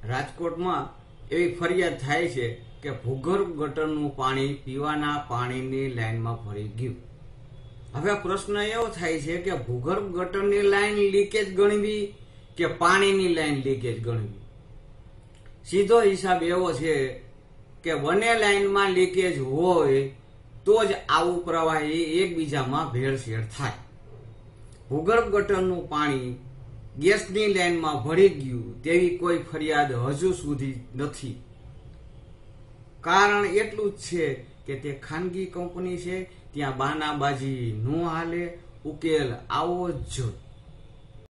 રાજકોટમાં એવી ફરિયાદ થાય છે કે ભૂગર્ભ ગટરનું પાણી પીવાના પાણીની લાઈનમાં ભરી ગયું. હવે પ્રશ્ન એવો થાય છે કે ભૂગર્ભ ગટરની લાઈન લીકેજ ગણવી કે પાણીની લાઈન લીકેજ ગણવી? સીધો હિસાબ એવો છે કે બંને લાઈનમાં લીકેજ હોય તો જ આવું પ્રવાહી એકબીજામાં ભેળસેળ થાય. ભૂગર્ભ ગટરનું પાણી ગેસની લાઈનમાં ભળી ગયું તેવી કોઈ ફરિયાદ હજુ સુધી નથી. કારણ એટલું જ છે કે તે ખાનગી કંપની છે, ત્યાં બાનાબાજી ન હાલે, ઉકેલ આવો જ જોઈએ.